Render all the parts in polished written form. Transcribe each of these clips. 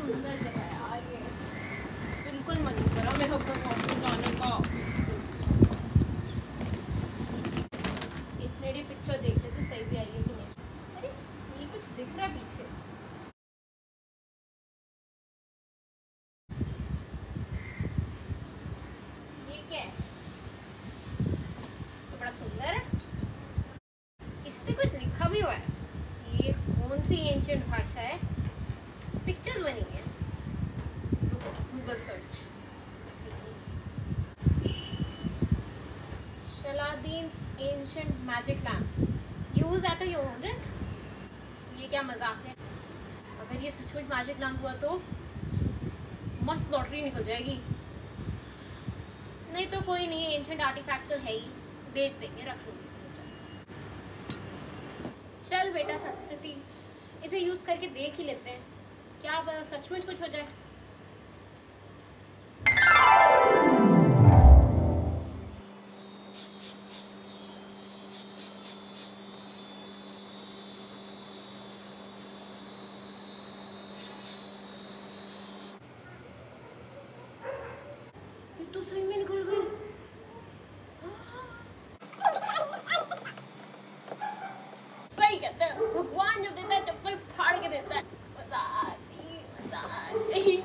सुंदर जगह है यार ये, बिल्कुल मन नहीं करा मेरा ऊपर वापस जाने का। एक मिनट पिक्चर देख ले तो सही भी आई है कि नहीं। अरे ये कुछ दिख रहा है पीछे, ये क्या है? तो बड़ा सुंदर है, इस पे कुछ लिखा भी हुआ है। ये कौन सी एंशिएंट भाषा है? पिक्चर्स बनी है, Google search. Shaladin ancient magic lamp use at your own risk. ये क्या मजाक है? अगर ये सचमुच मैजिक लैम्प हुआ तो मस्त लॉटरी निकल जाएगी। नहीं तो कोई नहीं, एंशिएंट आर्टिफैक्ट तो है ही, बेच देंगे, रख लूंगी इसमें। चल बेटा संस्कृति, इसे यूज करके देख ही लेते हैं, क्या पता सचमुच कुछ हो जाए। ये तो सही में निकल गई। सही कहते हैं, भगवान जब देता है चप्पल फाड़ के देता है। मजा आती।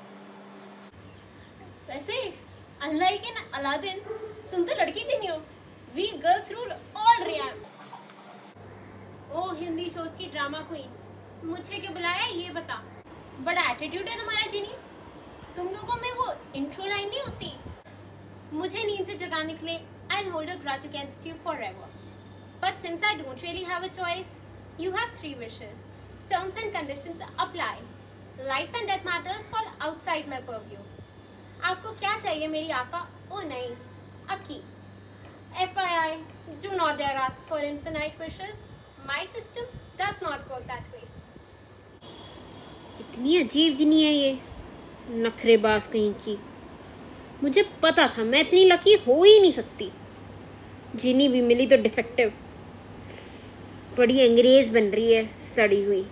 वैसे अनलाइक इन अलादीन, तुम तो लड़की थी नहीं हो। We girls rule all realm. Oh Hindi shows की ड्रामा क्वीन, मुझे क्यों बुलाया ये बता। बड़ा एटीट्यूड है तुम्हारा जिनी। तुम लोगों में वो इंट्रो लाइन नहीं होती, मुझे नींद से जगाने के लिए I hold a grudge against you forever, but since I don't really have a choice, you have 3 wishes, terms and conditions apply, life and death matters fall outside my purview. आपको क्या चाहिए मेरी आका? ओ नहीं अक्की, FYI, do not dare ask for infinite wishes. My system does not work that way. कितनी अजीब जिनी है ये, नखरेबाज कहीं की। मुझे पता था मैं इतनी लकी हो ही नहीं सकती। जिनी भी मिली तो डिफेक्टिव, बड़ी अंग्रेज बन रही है सड़ी हुई।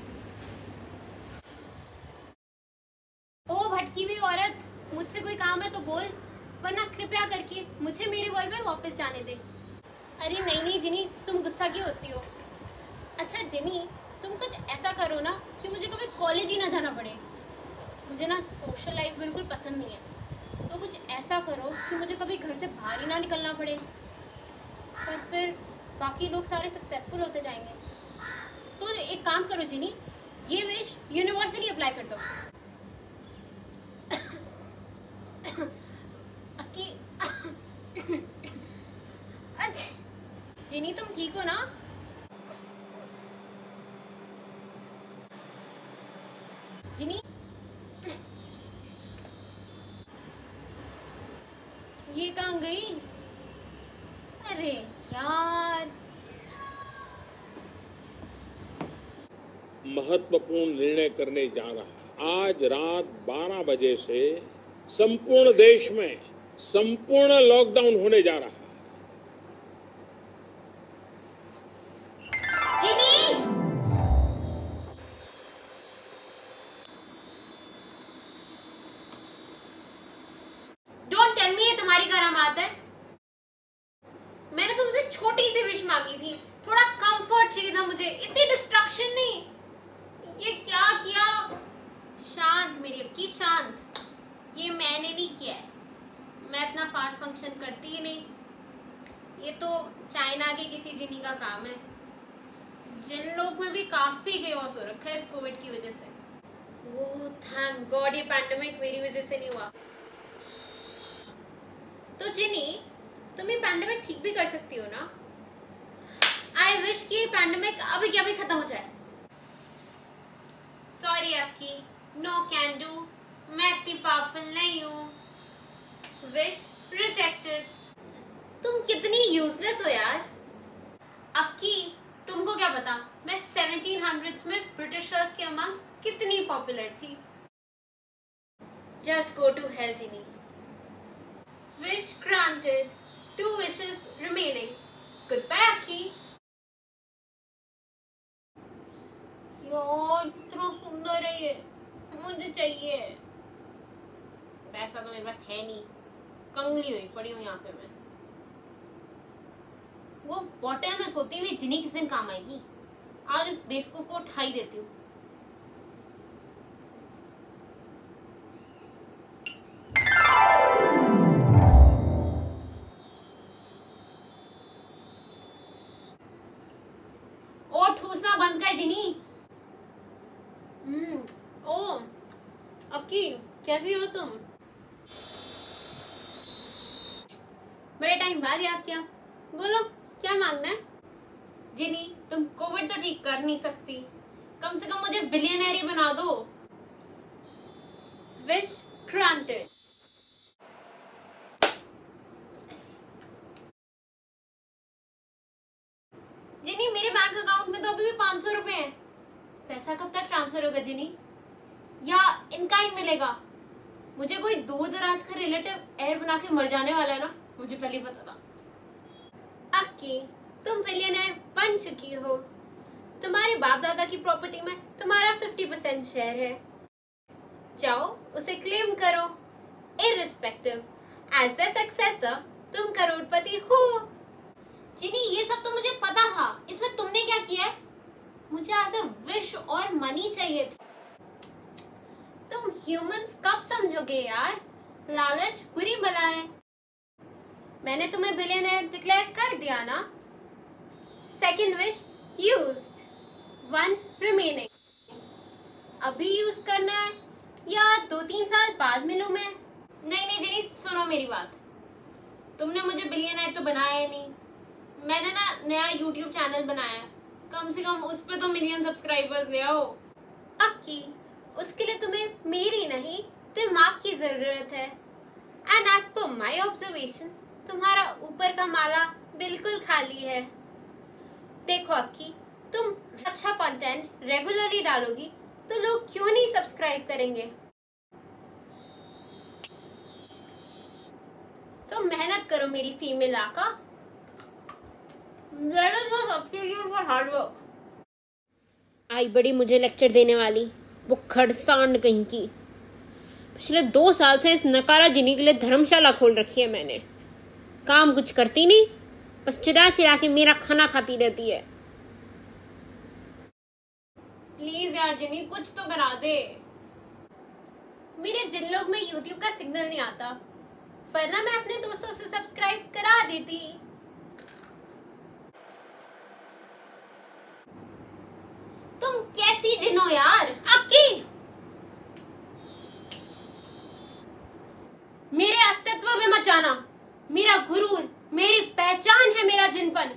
ओ भटकी हुई औरत, मुझसे कोई काम है तो बोल, वरना कृपया करके मुझे मेरे वर्ल्ड में वापस जाने दे। अरे नहीं जिनी, तुम गुस्सा क्यों होती हो? अच्छा जिनी, तुम कुछ ऐसा करो ना कि मुझे कभी कॉलेज ही ना जाना पड़े। मुझे ना सोशल लाइफ बिल्कुल पसंद नहीं है, तो कुछ ऐसा करो कि मुझे कभी घर से बाहर ही ना निकलना पड़े। पर फिर बाकी लोग सारे सक्सेसफुल होते जाएंगे। तो एक काम करो जिनी, ये विश यूनिवर्सली अप्लाई कर दो। अच्छा जिनी, तुम ठीक हो ना? जिनी, ये कहाँ गई? अरे यार, महत्वपूर्ण निर्णय करने जा रहा है। आज रात 12 बजे से संपूर्ण देश में संपूर्ण लॉकडाउन होने जा रहा है। तुम्हारी करामात है। मैंने तुमसे छोटी सी विश मांगी थी, थोड़ा कंफर्ट चाहिए था मुझे, इतनी डिस्ट्रक्शन नहीं। ये क्या किया? शांत मेरी अक्की, शांत। ये मैंने नहीं किया है, मैं इतना फास्ट फंक्शन करती ही नहीं। ये तो चाइना के किसी जिनी का काम है, जिन लोग में भी काफी केओस हो रखा है इस कोविड की वजह से। ओह थैंक गॉड, ये पैंडेमिक मेरी वजह से नहीं हुआ। तो जिनी, तुम ये पैंडेमिक ठीक भी कर सकती हो ना? आई विश कि ये पैंडेमिक अभी क्या भी खत्म हो जाए। Sorry Akki, no can do, मैं इतनी पावरफुल नहीं हूँ। Wish rejected. तुम कितनी यूजलेस हो यार। अक्की, तुमको क्या पता मैं 1700s में ब्रिटिशर्स के अमंग कितनी पॉपुलर थी। Just go to hell genie. Wish granted. 2 wishes remaining. Goodbye, Aki. यार कितना सुंदर है ये। मुझे चाहिए। पैसा तो मेरे पास है नहीं, कंगली हुई पड़ी हूँ यहाँ पे मैं। वो बॉटल में सोती हुई जिनी किस दिन काम आएगी। आज उस बेवकूफ को उठा ही देती हूँ। और ठूसना बंद कर जिनी। ओ अक्की, कैसी हो तुम? बड़े टाइम बाद याद किया, बोलो क्या मांगना है? जिनी, तुम कोविड तो ठीक कर नहीं सकती, कम से कम मुझे बिलियनर ही बना दो। Wish granted. जिनी, मेरे बैंक अकाउंट में तो अभी भी 500 रुपए हैं। पैसा कब तक ट्रांसफर होगा जिनी? या इनकाइंड मिलेगा? मुझे कोई दूर दराज का रिलेटिव एयर बना के मर जाने वाला है ना, मुझे पहले ही पता था। अक्की, तुम बिलियनर बन चुकी हो। तुम्हारे बाप दादा की प्रॉपर्टी में तुम्हारा 50% शेयर है। जाओ उसे क्लेम करो। इररिस्पेक्टिव, एज द सक्सेसर तुम करोड़पति हो। जिनी, ये सब तो मुझे पता था, इसमें तुमने क्या किया है? मुझे एज अ विश और मनी चाहिए थी। तुम ह्यूमंस कब समझोगे यार, लालच बुरी बला है। मैंने तुम्हें बिलियनर डिक्लेयर कर दिया ना। Second wish used, 1 remaining. अभी यूज करना है या 2-3 साल बाद मिलूं मैं? नहीं जिनी, सुनो मेरी बात। तुमने मुझे बिलियनर तो बनाया नहीं। मैंने ना नया YouTube चैनल बनाया, कम से कम उस पे तो मिलियन सब्सक्राइबर्स ले आओ। अक्की, उसके लिए तुम्हें मेरी नहीं दिमाग की जरूरत है। And as per my observation, तुम्हारा ऊपर का माला बिल्कुल खाली है। देखो अक्की, तुम अच्छा कंटेंट रेगुलरली डालोगी तो लोग क्यों नहीं सब्सक्राइब करेंगे? तो मेहनत करो मेरी फीमेल आका। आई बड़ी मुझे लेक्चर देने वाली, वो खड़सांड कहीं की। पिछले 2 साल से इस नकारा जिनी के लिए धर्मशाला खोल रखी है मैंने। काम कुछ करती नहीं, बस चिरा चिरा के मेरा खाना खाती रहती है। प्लीज यार जिनी, कुछ तो करा दे। मेरे जिन लोग में YouTube का सिग्नल नहीं आता, वरना मैं अपने दोस्तों से सब्सक्राइब करा देती। तुम कैसी जिन हो यार? अक्की, मेरे अस्तित्व में मत जाना। मेरा गुरूर, मेरी पहचान है मेरा जिनपन।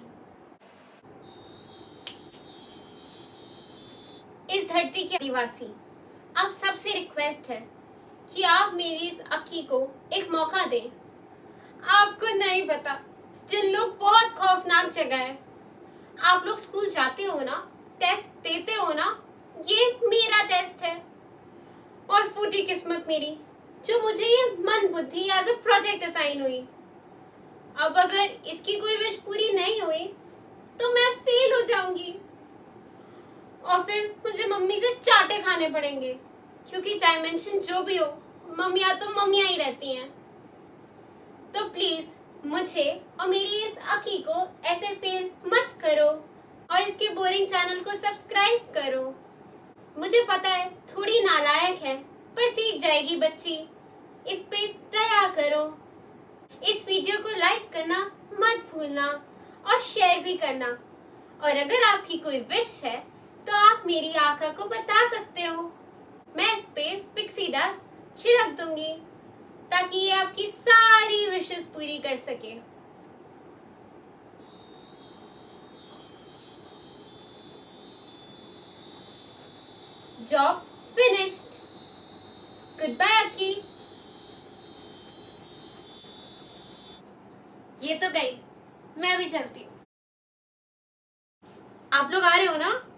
इस धरती के आदिवासी, आप सबसे रिक्वेस्ट है कि आप मेरी इस अक्की को एक मौका दें। आपको नहीं पता, जिन लोग बहुत खौफनाक जगह है। आप लोग स्कूल जाते हो ना, टेस्ट देते हो ना, ये मेरा टेस्ट है। और फूटी किस्मत मेरी जो मुझे ये मन बुद्धि एज अ प्रोजेक्ट असाइन हुई। अब अगर इसकी कोई विश पूरी नहीं हुई तो मैं फेल हो जाऊंगी और फिर मुझे मम्मी से चाटे खाने पड़ेंगे, क्योंकि डायमेंशन जो भी हो, मम्मियाँ तो मम्मियाँ ही रहती हैं। तो प्लीज मुझे और मेरी इस अक्की को ऐसे फेल मत करो और इसके बोरिंग चैनल को सब्सक्राइब करो। मुझे पता है थोड़ी नालायक है, पर सीख जाएगी बच्ची। इस पे दया करो। इस वीडियो को लाइक करना मत भूलना और शेयर भी करना। और अगर आपकी कोई विश है तो आप मेरी आका को बता सकते हो। मैं इस पे पिक्सी डस्ट छिड़क दूंगी ताकि ये आपकी सारी विशेस पूरी कर सके। Job finished. Goodbye Akki. ये तो गई, मैं भी चलती हूँ। आप लोग आ रहे हो ना?